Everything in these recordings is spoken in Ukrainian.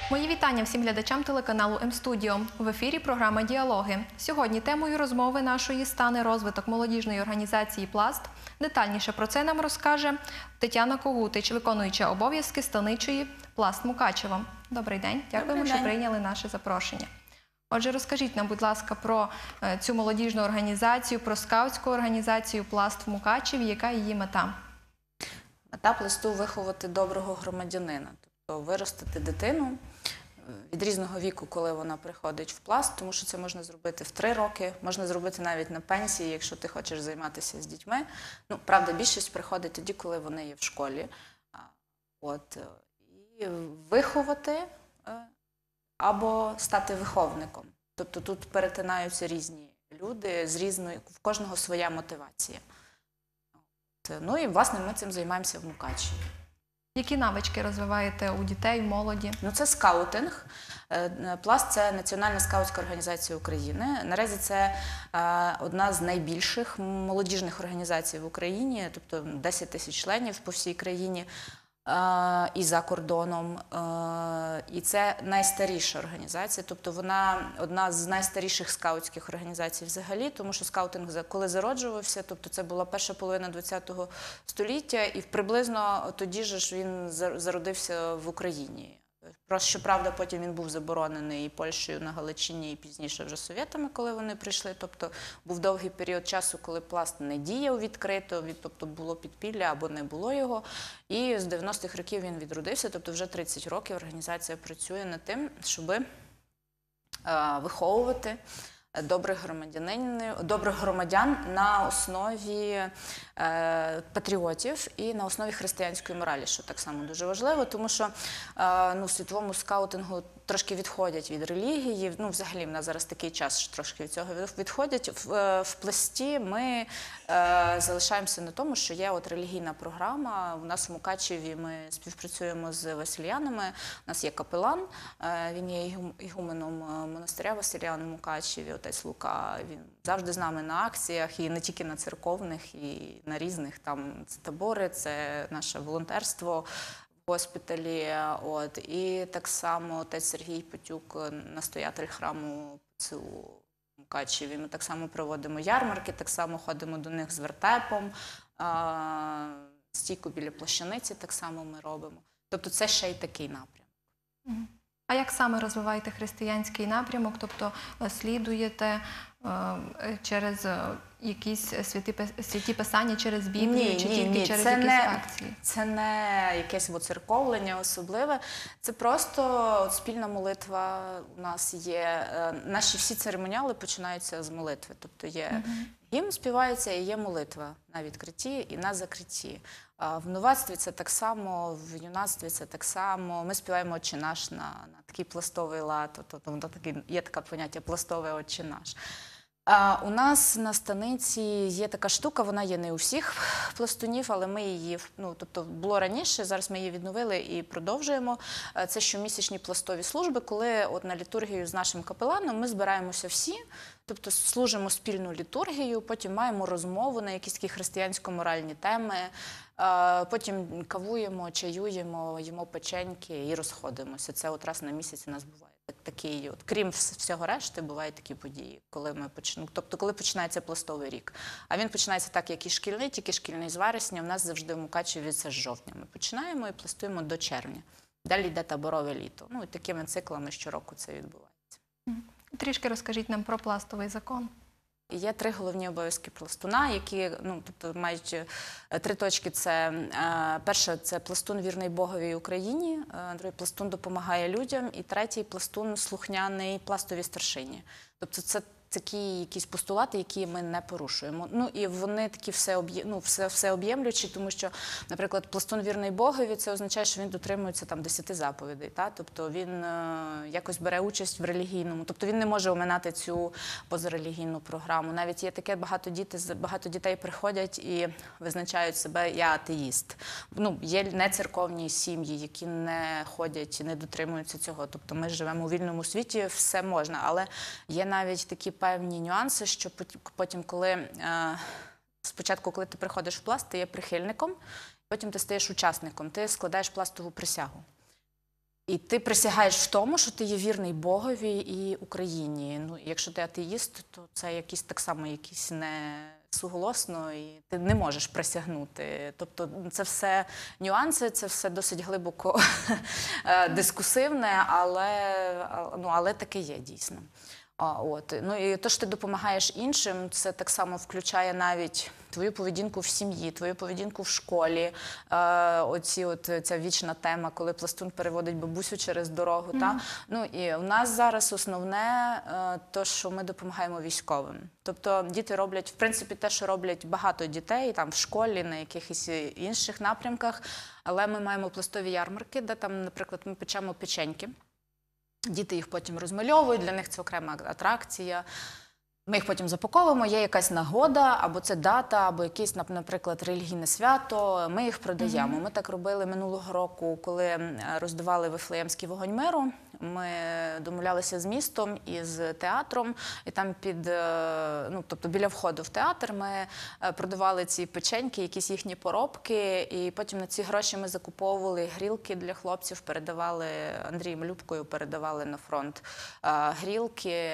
Мої вітання всім глядачам телеканалу М-студіо. В ефірі програма «Діалоги». Сьогодні темою розмови нашої стане розвиток молодіжної організації «Пласт». Детальніше про це нам розкаже Тетяна Когутич, виконуюча обов'язки станичої «Пласт» Мукачево. Добрий день. Дякуємо, що прийняли наше запрошення. Отже, розкажіть нам, будь ласка, про цю молодіжну організацію, про скаутську організацію «Пласт» в Мукачеві. Яка її мета? Мета «Пласту» – виховати доброго громадянина, тобто виростити дитину від різного віку, коли вона приходить в «Пласт», тому що це можна зробити в 3 роки, можна зробити навіть на пенсії, якщо ти хочеш займатися з дітьми. Ну, правда, більшість приходить тоді, коли вони є в школі. І виховати або стати виховником. Тобто тут перетинаються різні люди, в кожного своя мотивація. Ну і, власне, ми цим займаємося в Мукачеві. Які навички розвиваєте у дітей, молоді? Ну, це скаутинг. «Пласт» – це Національна скаутська організація України. Наразі це одна з найбільших молодіжних організацій в Україні, тобто 10 тисяч членів по всій країні і за кордоном. І це найстаріша організація, тобто вона одна з найстаріших скаутських організацій взагалі, тому що скаутинг, коли зароджувався, тобто це була перша половина ХХ століття, і приблизно тоді ж він зародився в Україні. Щоправда, потім він був заборонений і Польщею на Галичині, і пізніше вже Совєтами, коли вони прийшли. Тобто був довгий період часу, коли «Пласт» не діяв відкрито, тобто було підпілля або не було його. І з 90-х років він відродився, тобто вже 30 років організація працює над тим, щоб виховувати добрих громадян на основі патріотів і на основі християнської моралі, що так само дуже важливо, тому що в світовому скаутингу трошки відходять від релігії, ну взагалі в нас зараз такий час, що трошки від цього відходять. В «Пласті» ми залишаємося на тому, що є релігійна програма. У нас в Мукачеві ми співпрацюємо з василянами, у нас є капелан, він є ігуменом монастиря Василян в Мукачеві, отець Лука, він завжди з нами на акціях, і не тільки на церковних, і на різних, там це табори, це наше волонтерство в госпіталі. І так само отець Сергій Потюк, настоятель храму ПЦУ в Мукачеві. Ми так само проводимо ярмарки, так само ходимо до них з вертепом, стійку біля Плащаниці так само ми робимо. Тобто це ще й такий напрямок. А як саме розвиваєте християнський напрямок? Тобто слідуєте через якісь святі писання, через Біблію, чи тільки через якісь акції? Це не якесь воцерковлення особливе, це просто спільна молитва у нас є. Наші всі церемоніали починаються з молитви, тобто є гімн співається і є молитва на відкритті і на закритті. В новацтві це так само, в юнацтві це так само. Ми співаємо «Отче наш» на такий пластовий лад, тобто є таке поняття «пластовий Отче наш». У нас на станиці є така штука, вона є не у всіх пластунів, але ми її, тобто було раніше, зараз ми її відновили і продовжуємо. Це щомісячні пластові служби, коли на літургію з нашим капеланом ми збираємося всі, тобто служимо спільну літургію, потім маємо розмову на якісь такі християнсько-моральні теми, потім кавуємо, чаюємо, їмо печеньки і розходимося. Це раз на місяць у нас буває. Такий, крім всього решти, бувають такі події, коли починається пластовий рік. А він починається так, як і шкільний, тільки шкільний з вересня. У нас завжди в Мукачеві це з жовтня. Ми починаємо і пластуємо до червня. Далі йде таборове літо. І такими циклами щороку це відбувається. Трішки розкажіть нам про пластовий закон. Є 3 головні обов'язки пластуна, які мають 3 точки. Перше – це пластун вірний Богові і Україні, другий – пластун допомагає людям, і третій – пластун слухняний пластовій старшині. Тобто це такі якісь постулати, які ми не порушуємо. І вони такі всеоб'ємлючі, тому що, наприклад, пластун вірний Богові – це означає, що він дотримується 10 заповідей. Тобто він якось бере участь в релігійному, тобто він не може оминати цю позарелігійну програму. Навіть є таке, багато дітей приходять і визначають себе «я атеїст». Є нецерковні сім'ї, які не ходять, не дотримуються цього. Тобто ми живемо у вільному світі, все можна, але є навіть такі певні нюанси, що потім, спочатку, коли ти приходиш в «Пласт», ти є прихильником, потім ти стаєш учасником, ти складаєш пластову присягу. І ти присягаєш в тому, що ти є вірний Богові і Україні. Ну, якщо ти атеїст, то це якісь так само якісь не суголосно, і ти не можеш присягнути. Тобто це все нюанси, це все досить глибоко дискусивне, але таке є дійсно. Ну і те, що ти допомагаєш іншим, це так само включає навіть твою поведінку в сім'ї, твою поведінку в школі. Ця вічна тема, коли пластун переводить бабусю через дорогу. Ну і в нас зараз основне те, що ми допомагаємо військовим. Тобто діти роблять, в принципі, те, що роблять багато дітей там в школі, на якихось інших напрямках, але ми маємо пластові ярмарки, де там, наприклад, ми печемо печеньки. Діти їх потім розмальовують, для них це окрема атракція. Ми їх потім запаковуємо, є якась нагода, або це дата, або якесь, наприклад, релігійне свято, ми їх продаємо. Ми так робили минулого року, коли роздавали Вифлеємський вогонь миру. Ми домовлялися з містом і з театром, і там тобто біля входу в театр ми продавали ці печеньки, якісь їхні поробки, і потім на ці гроші ми закуповували грілки для хлопців, передавали Андрієм Любкою, передавали на фронт грілки,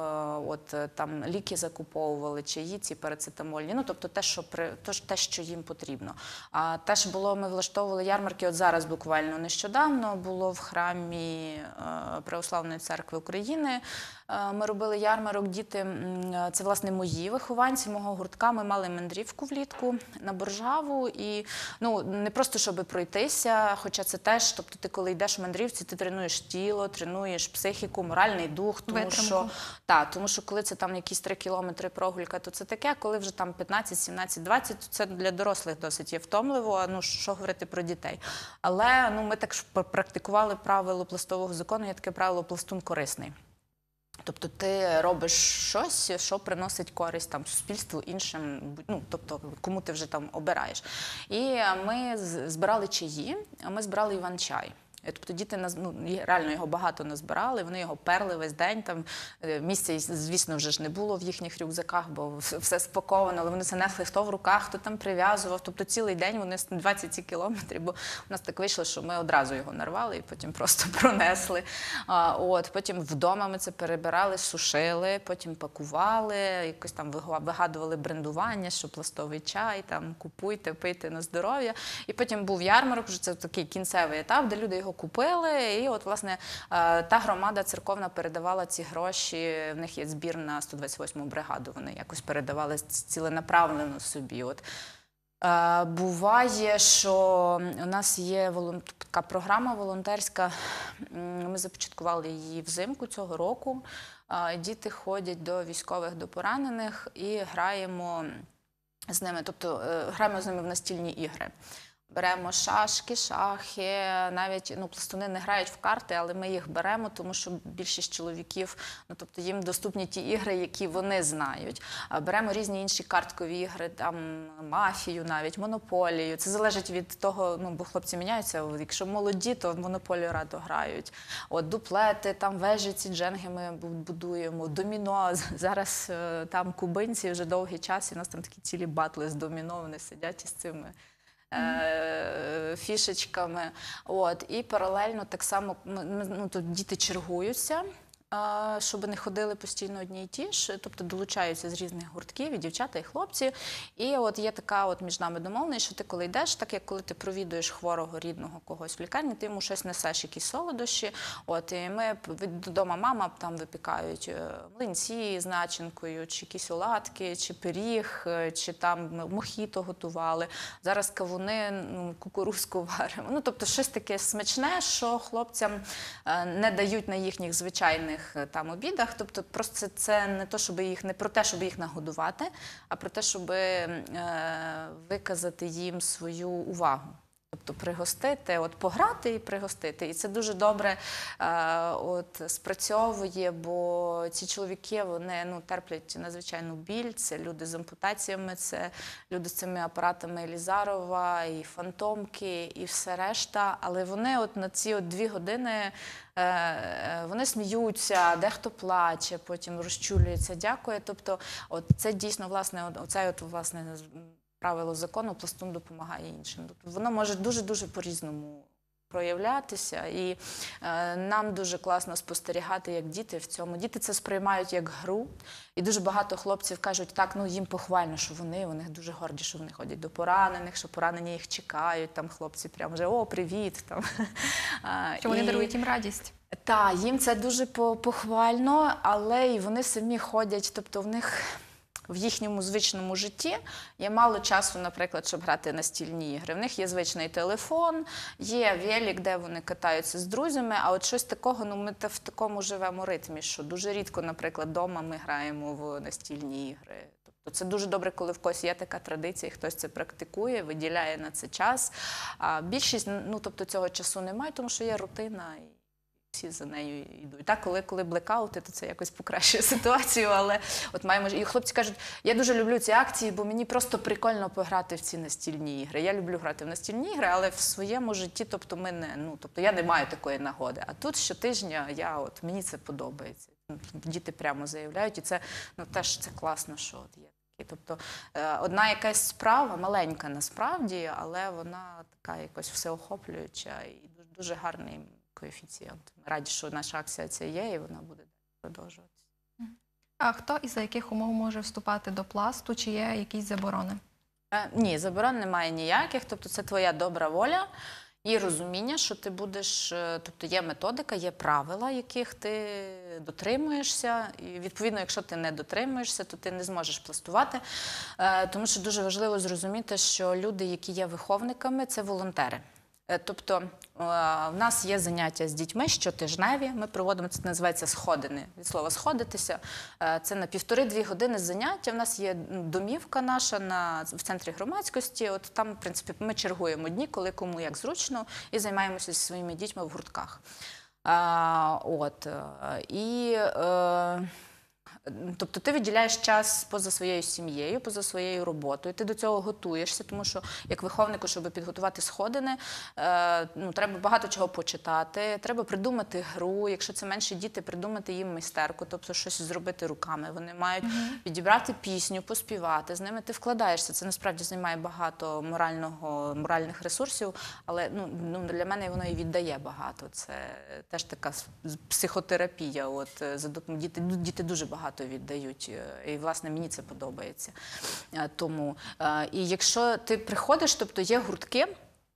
там ліки закуповували, чаї ці парацетамольні, ну тобто те, що їм потрібно. А теж ми влаштовували ярмарки, от зараз буквально нещодавно було в храмі Православної церкви України. Ми робили ярмарок, діти, це власне мої вихованці, мого гуртка, ми мали мандрівку влітку на Боржаву і не просто, щоб пройтися, хоча це теж, тобто ти коли йдеш в мандрівці, ти тренуєш тіло, тренуєш психіку, моральний дух, тому що коли це там якісь 3 кілометри прогулька, то це таке, коли вже там 15, 17, 20, то це для дорослих досить є втомливо, що говорити про дітей. Але ми так практикували правило пластового закону, є таке правило пластун корисний. Тобто ти робиш щось, що приносить користь там суспільству, іншим, тобто кому ти вже там обираєш. І ми збирали чаї, ми збирали іван-чай. Тобто діти, реально його багато назбирали, вони його перли весь день, там місця, звісно, вже ж не було в їхніх рюкзаках, бо все спаковано, але вони це несли хто в руках, хто там прив'язував, тобто цілий день вони 20 кілометрів, бо у нас так вийшло, що ми одразу його нарвали і потім просто пронесли. Потім вдома ми це перебирали, сушили, потім пакували, якось там вигадували брендування, що пластовий чай, там купуйте, пийте на здоров'я. І потім був ярмарок, вже це такий кінцевий етап, де люди його купили, і от, власне, та громада церковна передавала ці гроші, в них є збір на 128-му бригаду, вони якось передавали ціленаправлено собі. Буває, що у нас є така програма волонтерська, ми започаткували її взимку цього року, діти ходять до військових, до поранених і граємо з ними, тобто граємо з ними в настільні ігри. Беремо шашки, шахи, навіть пластуни не грають в карти, але ми їх беремо, тому що більшість чоловіків, тобто їм доступні ті ігри, які вони знають. Беремо різні інші карткові ігри, там мафію навіть, монополію. Це залежить від того, бо хлопці міняються. Якщо молоді, то в монополію радо грають. Дуплети, там вежі, ці дженги ми будуємо, доміно. Зараз там кубинці вже довгий час, і у нас там такі цілі батли з доміно, вони сидять із цими фішечками. І паралельно так само тут діти чергуються, щоб не ходили постійно одні й ті ж, тобто долучаються з різних гуртків, і дівчата, і хлопці. І є така між нами домовленість, що ти коли йдеш, так як коли ти провідуєш хворого, рідного когось в лікарні, ти йому щось несеш, якісь солодощі. І ми вдома мама там випікають млинці з начинкою, чи якісь оладки, чи пиріг, чи там мохіто готували. Зараз кавуни, кукурузку варимо. Тобто щось таке смачне, що хлопцям не дають на їхніх звичайних там обідах, тобто просто це не то, щоб не про те, щоб їх нагодувати, а про те, щоб виказати їм свою увагу. Тобто пригостити, пограти і пригостити. І це дуже добре спрацьовує, бо ці чоловіки, вони терплять надзвичайну біль, це люди з ампутаціями, це люди з цими апаратами Елізарова, і фантомки, і все решта. Але вони на ці 2 години вони сміються, дехто плаче, потім розчулюється, дякує. Тобто це дійсно, власне, правило закону, пластун допомагає іншим. Тобто воно може дуже-дуже по-різному проявлятися. І нам дуже класно спостерігати, як діти в цьому. Діти це сприймають як гру. І дуже багато хлопців кажуть, так, ну їм похвально, що вони дуже горді, що вони ходять до поранених, що поранені їх чекають, там хлопці прямо вже, о, привіт. Там. Що вони дарують їм радість. Так, їм це дуже похвально, але і вони самі ходять, тобто в їхньому звичному житті є мало часу, наприклад, щоб грати настільні ігри. В них є звичний телефон, є велик, де вони катаються з друзями, а от щось такого, ну ми в такому живемо ритмі, що дуже рідко, наприклад, вдома ми граємо в настільні ігри. Тобто це дуже добре, коли в когось є така традиція, хтось це практикує, виділяє на це час. А більшість, ну тобто цього часу немає, тому що є рутина. Всі за нею йдуть. Так, коли блекаути, то це якось покращує ситуацію, але от маємо... І хлопці кажуть, я дуже люблю ці акції, бо мені просто прикольно пограти в ці настільні ігри. Я люблю грати в настільні ігри, але в своєму житті, тобто, я не маю такої нагоди. А тут щотижня мені це подобається. Діти прямо заявляють, і це теж це класно, що от є. Тобто одна якась справа, маленька насправді, але вона така якось всеохоплююча і дуже гарний коефіцієнт. Ми раді, що наша акція ця є, і вона буде продовжуватися. А хто і за яких умов може вступати до пласту? Чи є якісь заборони? Ні, заборон немає ніяких. Тобто це твоя добра воля і розуміння, що ти будеш... Тобто є методика, є правила, яких ти дотримуєшся. І відповідно, якщо ти не дотримуєшся, то ти не зможеш пластувати. Тому що дуже важливо зрозуміти, що люди, які є виховниками, це волонтери. Тобто в нас є заняття з дітьми щотижневі, ми проводимо, це називається сходини, від слова сходитися, це на 1,5-2 години заняття, в нас є домівка наша в центрі громадськості, от там, в принципі, ми чергуємо дні, коли кому як зручно, і займаємося зі своїми дітьми в гуртках. Тобто ти виділяєш час поза своєю сім'єю, поза своєю роботою, ти до цього готуєшся, тому що як виховнику, щоб підготувати сходини, треба багато чого почитати, треба придумати гру, якщо це менші діти, придумати їм майстерку, тобто щось зробити руками. Вони мають підібрати пісню, поспівати, з ними ти вкладаєшся. Це насправді займає багато моральних ресурсів, але для мене воно і віддає багато. Це теж така психотерапія. Діти дуже багато віддають, і, власне, мені це подобається. І якщо ти приходиш, тобто є гуртки,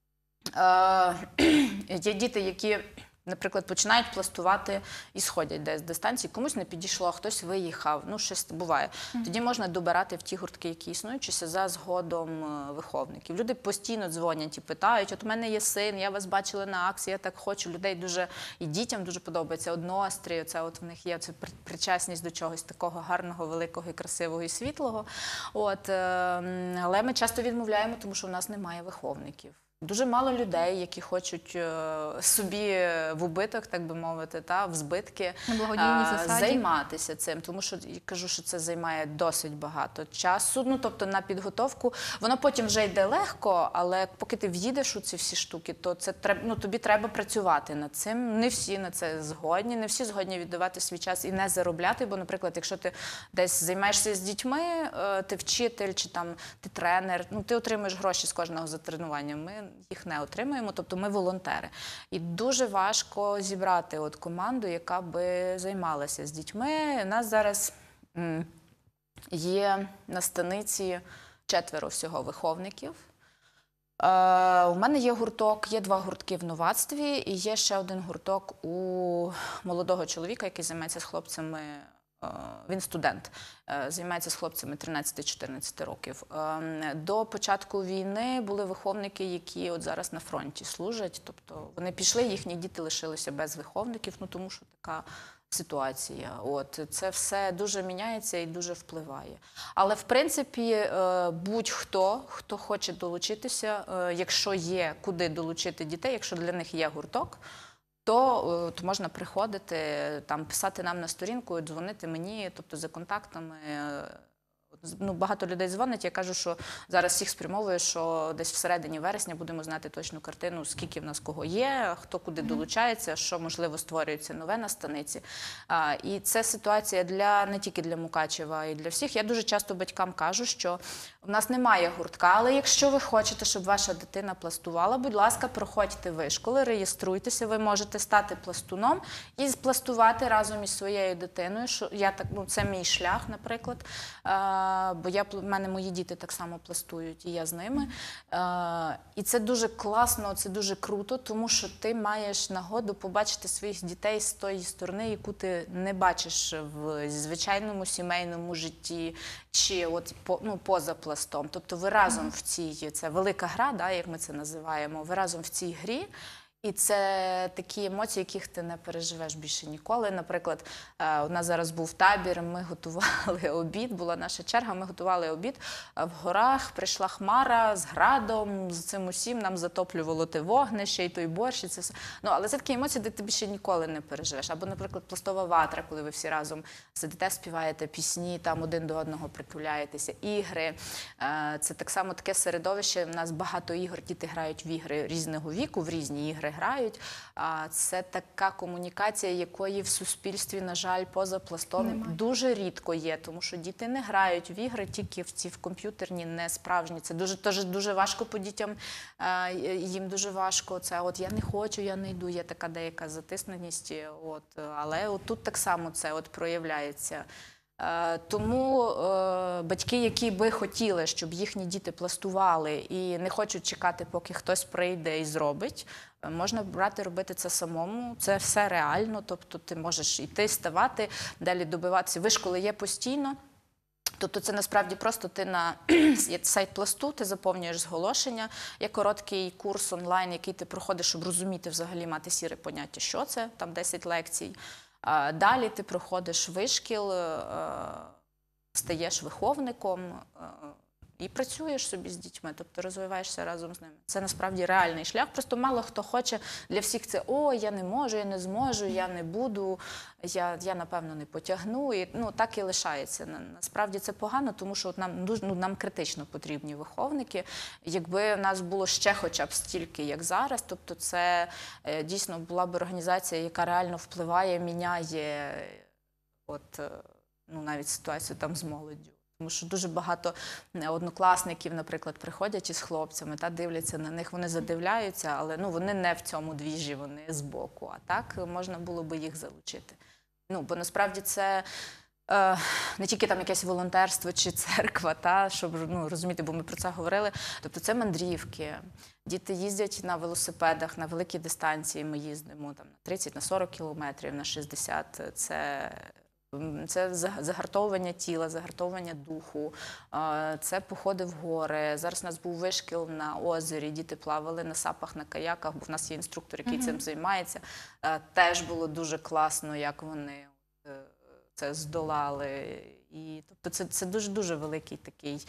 є діти, які, наприклад, починають пластувати і сходять десь з дистанції, комусь не підійшло, хтось виїхав, щось буває. Тоді можна добирати в ті гуртки, які існують, за згодом виховників. Люди постійно дзвонять і питають, от у мене є син, я вас бачила на акції, я так хочу. Людей дуже, і дітям дуже подобається однострій, в них є причасність до чогось такого гарного, великого і красивого і світлого. Але ми часто відмовляємо, тому що в нас немає виховників. Дуже мало людей, які хочуть собі в убиток, так би мовити, в збитки займатися цим. Тому що, я кажу, що це займає досить багато часу. Тобто на підготовку. Воно потім вже йде легко, але поки ти в'їдеш у ці всі штуки, то тобі треба працювати над цим. Не всі на це згодні, не всі згодні віддавати свій час і не заробляти. Бо, наприклад, якщо ти десь займаєшся з дітьми, ти вчитель чи ти тренер, ти отримуєш гроші з кожного за тренування. Ми їх не отримуємо, тобто ми волонтери. І дуже важко зібрати команду, яка би займалася з дітьми. У нас зараз є на станиці 4 всього виховників. У мене є гурток, є 2 гуртки в новацтві і є ще один гурток у молодого чоловіка, який займається з хлопцями. Він студент, займається з хлопцями 13-14 років. До початку війни були виховники, які зараз на фронті служать. Тобто вони пішли, їхні діти лишилися без виховників, тому що така ситуація. Це все дуже міняється і дуже впливає. Але, в принципі, будь-хто, хто хоче долучитися, якщо є куди долучити дітей, якщо для них є гурток, то можна приходити, писати нам на сторінку, дзвонити мені, тобто за контактами. багато людей дзвонить, я кажу, що зараз всіх спрямовую, що десь всередині вересня будемо знати точну картину, скільки в нас кого є, хто куди долучається, що, можливо, створюється нове на станиці. І це ситуація не тільки для Мукачева, а й для всіх. Я дуже часто батькам кажу, що в нас немає гуртка, але якщо ви хочете, щоб ваша дитина пластувала, будь ласка, проходьте вишколи, реєструйтеся, ви можете стати пластуном і пластувати разом із своєю дитиною. Це мій шлях, наприклад, бо в мене мої діти так само пластують, і я з ними. І це дуже класно, це дуже круто, тому що ти маєш нагоду побачити своїх дітей з тої сторони, яку ти не бачиш в звичайному сімейному житті, чи поза пластом. Тобто ви разом в це велика гра, як ми це називаємо, ви разом в цій грі. І це такі емоції, яких ти не переживеш більше ніколи. Наприклад, у нас зараз був табір, ми готували обід, була наша черга, ми готували обід. В горах прийшла хмара з градом, з цим усім, нам затоплювало те вогнище і той борщ, і це все. Але це такі емоції, де ти більше ніколи не переживеш. Або, наприклад, пластова ватра, коли ви всі разом сидите, співаєте пісні, там один до одного притуляєтеся, ігри. Це так само таке середовище, у нас багато ігор, діти грають в ігри різного віку, в різні ігри грають. Це така комунікація, якої в суспільстві, на жаль, поза пластом дуже рідко є, тому що діти не грають в ігри, тільки в комп'ютерні, не справжні. Це дуже важко по дітям, їм дуже важко. Це я не хочу, я не йду, є така деяка затисненість, але тут так само це проявляється. Тому батьки, які би хотіли, щоб їхні діти пластували і не хочуть чекати, поки хтось прийде і зробить, можна робити це самому, це все реально, тобто ти можеш йти, ставати, далі добиватися. Вишколи є постійно. Тобто це насправді просто ти на сайт пласту, ти заповнюєш зголошення, є короткий курс онлайн, який ти проходиш, щоб розуміти взагалі, мати сіре поняття, що це, там 10 лекцій. Далі ти проходиш вишкіл, стаєш виховником і працюєш собі з дітьми, тобто розвиваєшся разом з ними. Це насправді реальний шлях, просто мало хто хоче, для всіх це я не можу, я не зможу, я не буду, я напевно не потягну, і так і лишається. Насправді це погано, тому що нам критично потрібні виховники. Якби в нас було ще хоча б стільки, як зараз, тобто це дійсно була б організація, яка реально впливає, міняє навіть ситуацію там з молоддю. Тому що дуже багато однокласників, наприклад, приходять із хлопцями, дивляться на них, вони задивляються, але вони не в цьому двіжі, вони збоку. А так можна було би їх залучити. Бо насправді це не тільки там якесь волонтерство чи церква, щоб розуміти, бо ми про це говорили. Тобто це мандрівки. Діти їздять на велосипедах на великі дистанції, ми їздимо на 30, на 40 кілометрів, на 60. Це загартовування тіла, загартовування духу, це походи в гори. Зараз у нас був вишкіл на озері, діти плавали на сапах, на каяках, бо в нас є інструктор, який цим займається. Теж було дуже класно, як вони це здолали. Тобто це дуже-дуже великий такий,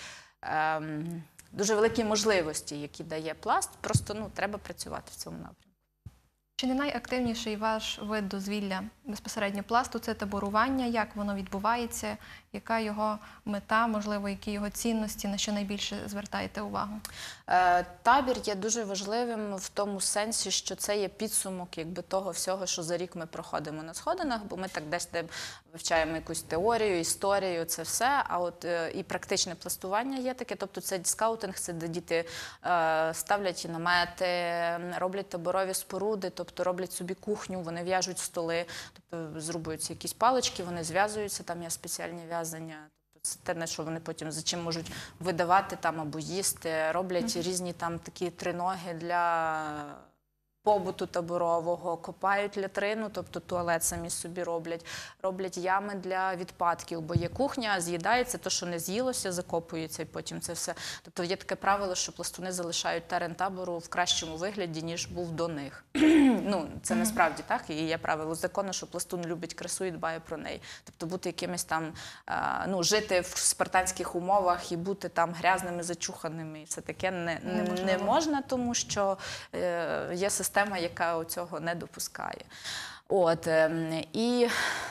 дуже великі можливості, які дає пласт, просто треба працювати в цьому напрямку. Чи не найактивніший ваш вид дозвілля безпосередньо пласту – це таборування? Як воно відбувається? Яка його мета, можливо, які його цінності, на що найбільше звертаєте увагу? Табір є дуже важливим в тому сенсі, що це є підсумок того всього, що за рік ми проходимо на сходинах, бо ми так десь вивчаємо якусь теорію, історію, це все, а і практичне пластування є таке, тобто це скаутинг, це де діти ставлять намети, роблять таборові споруди, тобто роблять собі кухню, вони в'яжуть столи, тобто зрубуються якісь палички, вони зв'язуються, там є спеціальні в'язання. Це те, на що вони потім за чим можуть видавати або їсти. Роблять різні такі триноги для побуту таборового, копають лятрину, тобто туалет самі собі роблять ями для відпадків, бо є кухня, з'їдається, то, що не з'їлося, закопується і потім це все. Тобто є таке правило, що пластуни залишають терен табору в кращому вигляді, ніж був до них. Це насправді так, і є правило закону, що пластун любить красу і дбає про неї. Тобто бути якимось жити в спартанських умовах і бути грязними, зачуханими і все таке не можна, тому що є система, яка цього не допускає. І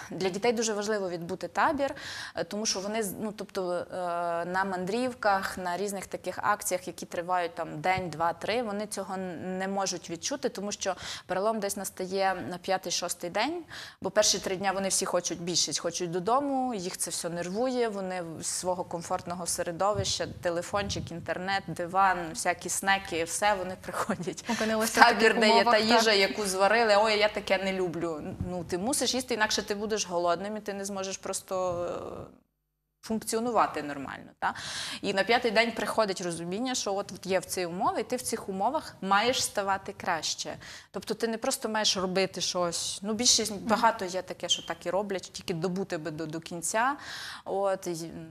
для дітей дуже важливо відбути табір, тому що вони, ну, тобто, на мандрівках, на різних таких акціях, які тривають там день, два, три, вони цього не можуть відчути, тому що перелом десь настає на 5-6 день, бо перші 3 дні вони всі хочуть більшість, хочуть додому, їх це все нервує, вони з свого комфортного середовища, телефончик, інтернет, диван, всякі снеки, все, вони приходять Опинилися в в табір, таких де є та умовах, їжа, так. яку зварили, ой, я таке не люблю. Ну, ти мусиш їсти, інакше ти будеш голодним і ти не зможеш просто функціонувати нормально. Та? І на 5-й день приходить розуміння, що от є в ці умови, і ти в цих умовах маєш ставати краще. Тобто ти не просто маєш робити щось. Ну, більшість, багато є таке, що так і роблять, тільки добути би до кінця. От,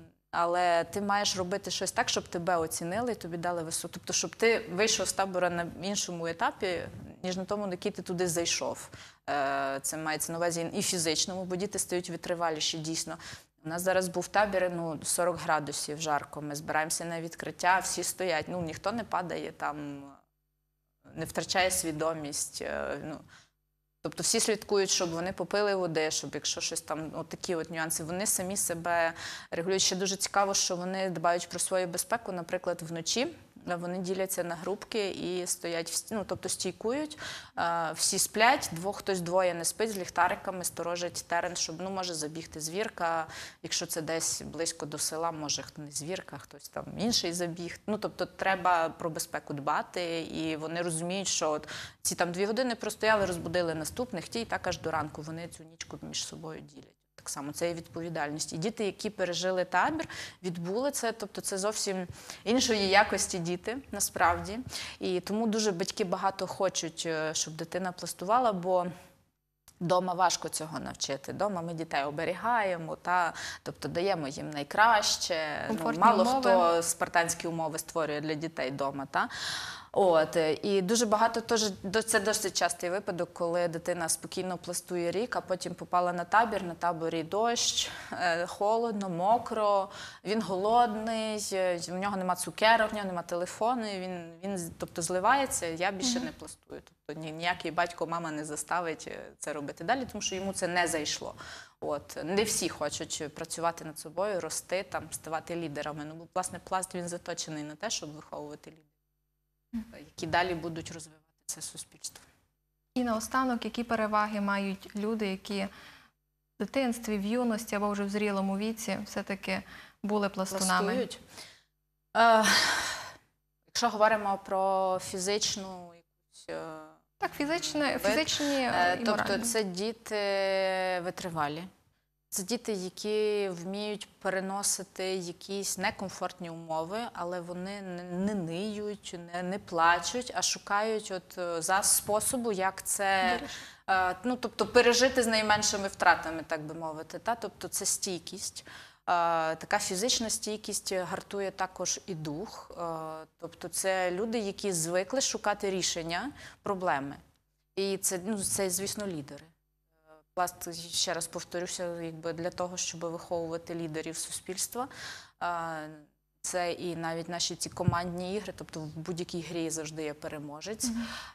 але ти маєш робити щось так, щоб тебе оцінили і тобі дали висоту. Тобто, щоб ти вийшов з табора на іншому етапі, ніж на тому, на який ти туди зайшов. Це мається на увазі і фізичному, бо діти стають витриваліші, дійсно. У нас зараз був табір, 40 градусів жарко, ми збираємося на відкриття, всі стоять, ніхто не падає там, не втрачає свідомість. Тобто всі слідкують, щоб вони попили води, щоб якщо щось там, такі нюанси, вони самі себе регулюють. Ще дуже цікаво, що вони дбають про свою безпеку, наприклад, вночі. Вони діляться на групки і стоять, тобто стійкують, всі сплять, хтось двоє не спить з ліхтариками, сторожить терен, щоб, може забігти звірка, якщо це десь близько до села, може не звірка, хтось там інший забіг. Тобто треба про безпеку дбати, і вони розуміють, що от ці там 2 години простояли, розбудили наступних, ті і так аж до ранку вони цю нічку між собою ділять. Так само, це є відповідальність. І діти, які пережили табір, відбули це, тобто це зовсім іншої якості діти, насправді. І тому дуже батьки багато хочуть, щоб дитина пластувала, бо вдома важко цього навчити. Вдома ми дітей оберігаємо, тобто даємо їм найкраще. Мало хто спартанські умови створює для дітей вдома. І дуже багато, це досить частий випадок, коли дитина спокійно пластує рік, а потім попала на табір, на таборі дощ, холодно, мокро, він голодний, в нього нема цукерок, в нього нема телефону, він тобто зливається, я більше не пластую. Тобто ніякий батько, мама не заставить це робити далі, тому що йому це не зайшло. Не всі хочуть працювати над собою, рости, ставати лідерами. Бо, власне, пласт, він заточений на те, щоб виховувати лідерів, які далі будуть розвивати це суспільство. І наостанок, які переваги мають люди, які в дитинстві, в юності або вже в зрілому віці все-таки були пластунами? Пластують? Якщо говоримо про фізичну якусь... Так, фізичні і тобто моральні. це діти витривалі. Це діти, які вміють переносити якісь некомфортні умови, але вони не ниють, не плачуть, а шукають способу, як це, тобто пережити з найменшими втратами, так би мовити. Тобто це стійкість. Така фізична стійкість гартує також і дух. Тобто це люди, які звикли шукати рішення проблеми. І це, звісно, лідери. Пласт, ще раз повторюся, для того, щоб виховувати лідерів суспільства. Це і навіть наші ці командні ігри, тобто в будь-якій грі завжди є переможець.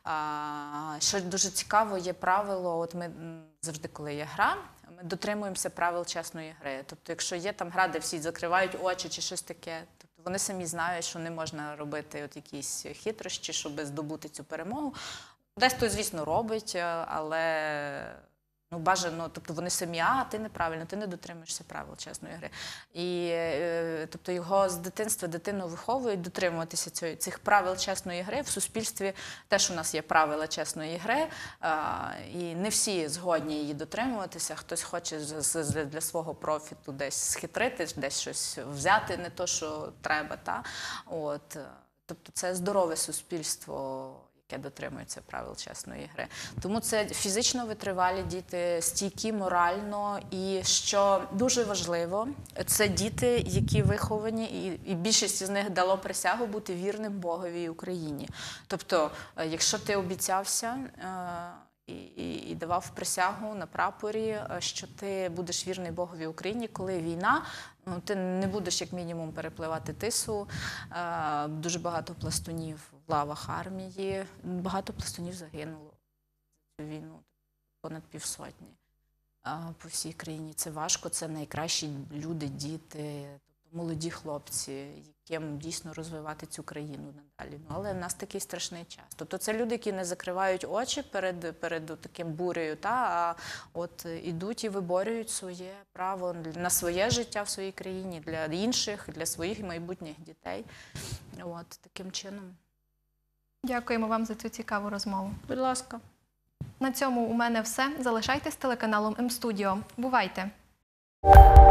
Що дуже цікаво, є правило, ми завжди, коли є гра, ми дотримуємося правил чесної гри. Тобто, якщо є там гра, де всі закривають очі чи щось таке, тобто вони самі знають, що не можна робити якісь хитрощі, щоб здобути цю перемогу. Десь хтось, звісно, робить, але... бажано, тобто вони самі, ти неправильно, ти не дотримуєшся правил чесної гри. І тобто його з дитинства дитину виховують дотримуватися цих правил чесної гри. В суспільстві теж у нас є правила чесної гри, і не всі згодні її дотримуватися. Хтось хоче для свого профіту десь схитрити, десь щось взяти, не то, що треба. Тобто це здорове суспільство, яке дотримується правил чесної гри. Тому це фізично витривалі діти, стійкі морально, і що дуже важливо, це діти, які виховані, і більшість з них дало присягу бути вірним Богові і Україні. Тобто, якщо ти обіцявся і давав присягу на прапорі, що ти будеш вірний Богові Україні, коли війна, ти не будеш як мінімум перепливати Тису. Дуже багато пластунів в лавах армії, багато пластунів загинуло в цю війну, понад 500. по всій країні. Це важко, це найкращі люди, діти, тобто молоді хлопці, яким дійсно розвивати цю країну надалі. Ну, але в нас такий страшний час. Тобто це люди, які не закривають очі перед таким бурею, а от ідуть і виборюють своє право на своє життя в своїй країні, для інших, для своїх майбутніх дітей. От, таким чином. Дякуємо вам за цю цікаву розмову. Будь ласка. На цьому у мене все. Залишайтесь з телеканалом М-студіо. Бувайте!